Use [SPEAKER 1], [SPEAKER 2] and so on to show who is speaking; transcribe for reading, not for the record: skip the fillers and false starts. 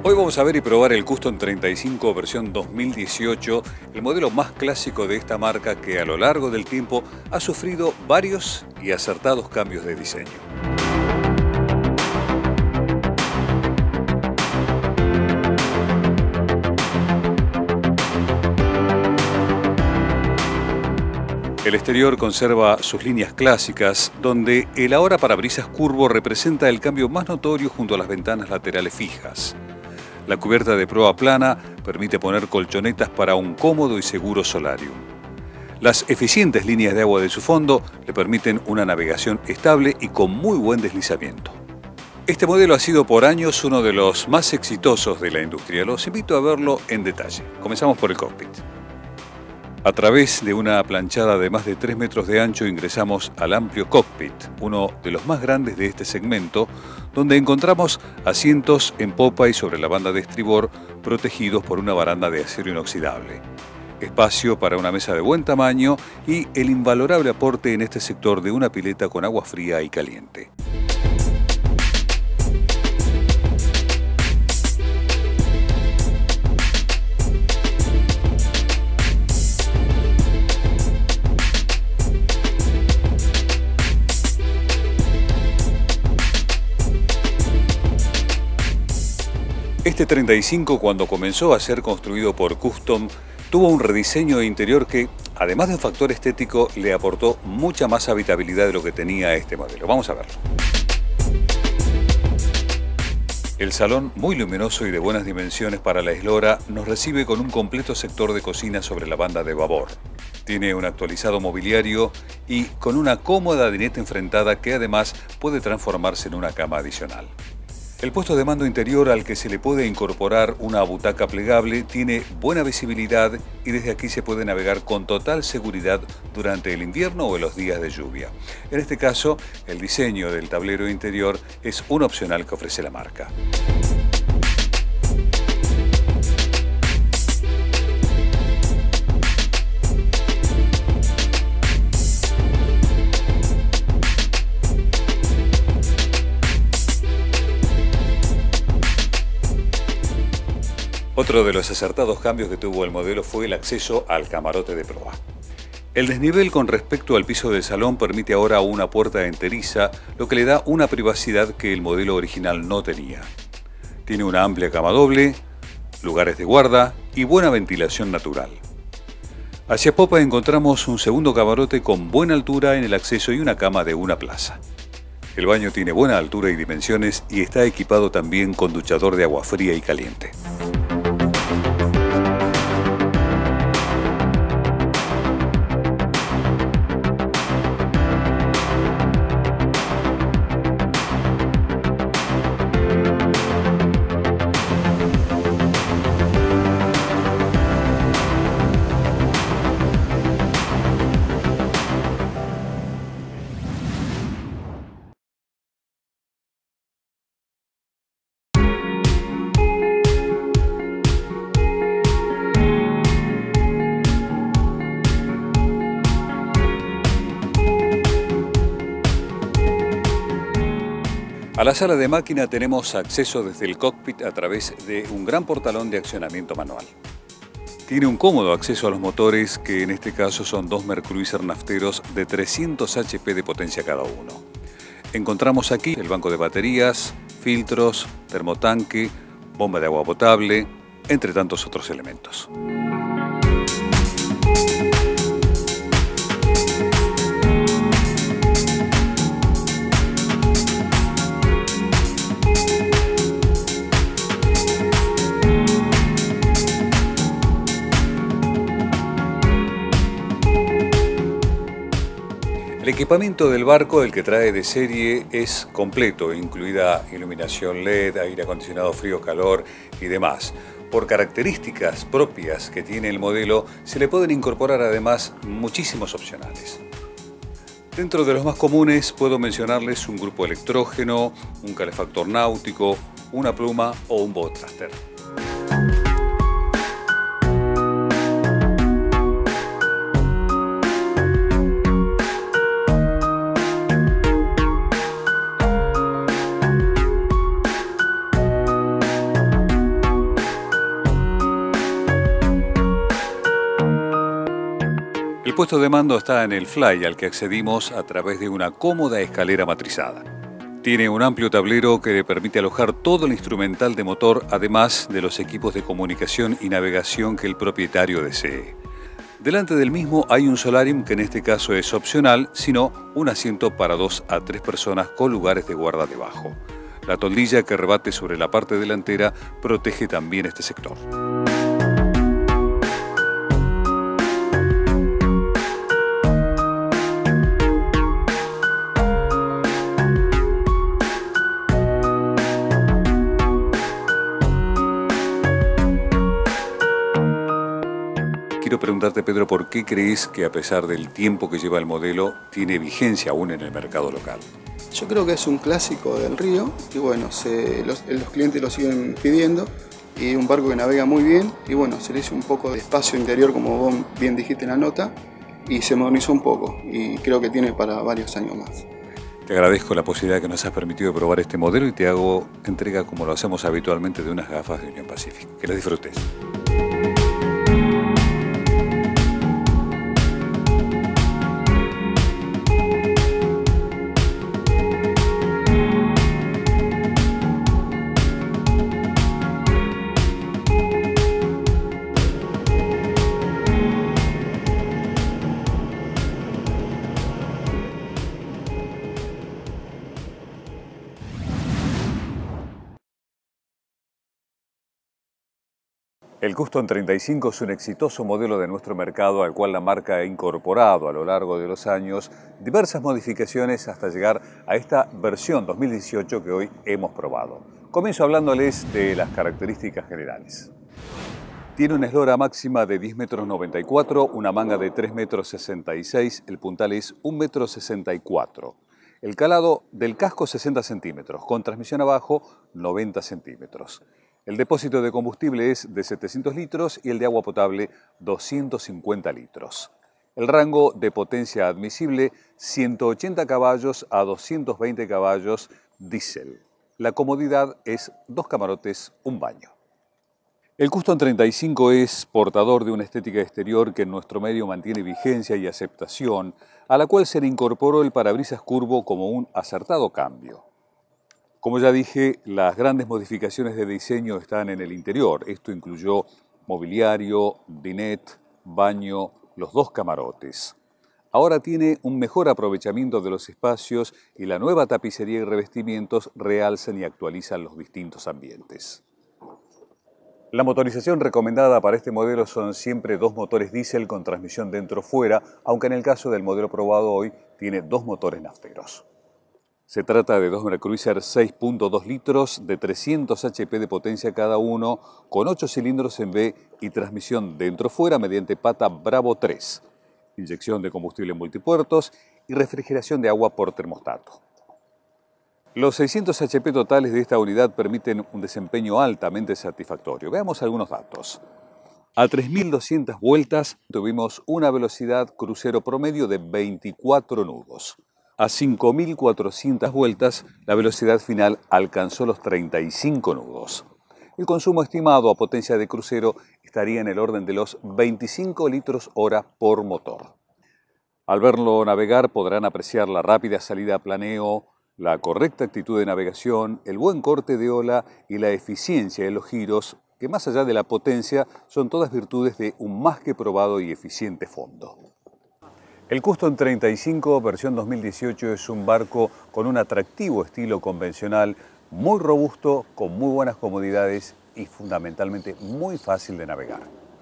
[SPEAKER 1] Hoy vamos a ver y probar el Custom 35 versión 2018, el modelo más clásico de esta marca que a lo largo del tiempo ha sufrido varios y acertados cambios de diseño. El exterior conserva sus líneas clásicas, donde el ahora parabrisas curvo representa el cambio más notorio junto a las ventanas laterales fijas. La cubierta de proa plana permite poner colchonetas para un cómodo y seguro solarium. Las eficientes líneas de agua de su fondo le permiten una navegación estable y con muy buen deslizamiento. Este modelo ha sido por años uno de los más exitosos de la industria. Los invito a verlo en detalle. Comenzamos por el cockpit. A través de una planchada de más de 3 metros de ancho ingresamos al amplio cockpit, uno de los más grandes de este segmento, donde encontramos asientos en popa y sobre la banda de estribor protegidos por una baranda de acero inoxidable. Espacio para una mesa de buen tamaño y el invalorable aporte en este sector de una pileta con agua fría y caliente. Este 35, cuando comenzó a ser construido por Custom, tuvo un rediseño interior que, además de un factor estético, le aportó mucha más habitabilidad de lo que tenía este modelo. Vamos a verlo. El salón, muy luminoso y de buenas dimensiones para la eslora, nos recibe con un completo sector de cocina sobre la banda de babor. Tiene un actualizado mobiliario y con una cómoda dineta enfrentada que además puede transformarse en una cama adicional. El puesto de mando interior, al que se le puede incorporar una butaca plegable, tiene buena visibilidad y desde aquí se puede navegar con total seguridad durante el invierno o en los días de lluvia. En este caso, el diseño del tablero interior es un opcional que ofrece la marca. Otro de los acertados cambios que tuvo el modelo fue el acceso al camarote de proa. El desnivel con respecto al piso del salón permite ahora una puerta enteriza, lo que le da una privacidad que el modelo original no tenía. Tiene una amplia cama doble, lugares de guarda y buena ventilación natural. Hacia popa encontramos un segundo camarote con buena altura en el acceso y una cama de una plaza. El baño tiene buena altura y dimensiones y está equipado también con duchador de agua fría y caliente. A la sala de máquina tenemos acceso desde el cockpit a través de un gran portalón de accionamiento manual. Tiene un cómodo acceso a los motores, que en este caso son dos Mercruiser nafteros de 300 HP de potencia cada uno. Encontramos aquí el banco de baterías, filtros, termotanque, bomba de agua potable, entre tantos otros elementos. El equipamiento del barco, el que trae de serie, es completo, incluida iluminación LED, aire acondicionado frío-calor y demás. Por características propias que tiene el modelo, se le pueden incorporar además muchísimos opcionales. Dentro de los más comunes puedo mencionarles un grupo electrógeno, un calefactor náutico, una pluma o un boatcaster. El puesto de mando está en el Fly, al que accedimos a través de una cómoda escalera matrizada. Tiene un amplio tablero que le permite alojar todo el instrumental de motor, además de los equipos de comunicación y navegación que el propietario desee. Delante del mismo hay un solarium que en este caso es opcional, sino un asiento para 2 a 3 personas con lugares de guarda debajo. La toldilla que rebate sobre la parte delantera protege también este sector. Quiero preguntarte, Pedro, ¿por qué crees que a pesar del tiempo que lleva el modelo, tiene vigencia aún en el mercado local?
[SPEAKER 2] Yo creo que es un clásico del río y bueno, los clientes lo siguen pidiendo, y un barco que navega muy bien y bueno, se le hizo un poco de espacio interior, como vos bien dijiste en la nota, y se modernizó un poco y creo que tiene para varios años más.
[SPEAKER 1] Te agradezco la posibilidad que nos has permitido probar este modelo y te hago entrega, como lo hacemos habitualmente, de unas gafas de Union Pacific. Que las disfrutes. El Custom 35 es un exitoso modelo de nuestro mercado al cual la marca ha incorporado a lo largo de los años diversas modificaciones hasta llegar a esta versión 2018 que hoy hemos probado. Comienzo hablándoles de las características generales. Tiene una eslora máxima de 10,94 m, una manga de 3,66 m, el puntal es 1,64 m. El calado del casco 60 centímetros, con transmisión abajo 90 centímetros. El depósito de combustible es de 700 litros y el de agua potable 250 litros. El rango de potencia admisible 180 caballos a 220 caballos diésel. La comodidad es 2 camarotes, un baño. El Custom 35 es portador de una estética exterior que en nuestro medio mantiene vigencia y aceptación, a la cual se le incorporó el parabrisas curvo como un acertado cambio. Como ya dije, las grandes modificaciones de diseño están en el interior. Esto incluyó mobiliario, dinette, baño, los 2 camarotes. Ahora tiene un mejor aprovechamiento de los espacios y la nueva tapicería y revestimientos realzan y actualizan los distintos ambientes. La motorización recomendada para este modelo son siempre 2 motores diésel con transmisión dentro-fuera, aunque en el caso del modelo probado hoy tiene 2 motores nafteros. Se trata de 2 Mercruiser 6.2 litros de 300 HP de potencia cada uno, con 8 cilindros en V y transmisión dentro-fuera mediante pata Bravo 3, inyección de combustible en multipuertos y refrigeración de agua por termostato. Los 600 HP totales de esta unidad permiten un desempeño altamente satisfactorio. Veamos algunos datos. A 3.200 vueltas tuvimos una velocidad crucero promedio de 24 nudos. A 5.400 vueltas, la velocidad final alcanzó los 35 nudos. El consumo estimado a potencia de crucero estaría en el orden de los 25 litros hora por motor. Al verlo navegar podrán apreciar la rápida salida a planeo, la correcta actitud de navegación, el buen corte de ola y la eficiencia de los giros, que más allá de la potencia son todas virtudes de un más que probado y eficiente fondo. El Custom 35 versión 2018 es un barco con un atractivo estilo convencional, muy robusto, con muy buenas comodidades y fundamentalmente muy fácil de navegar.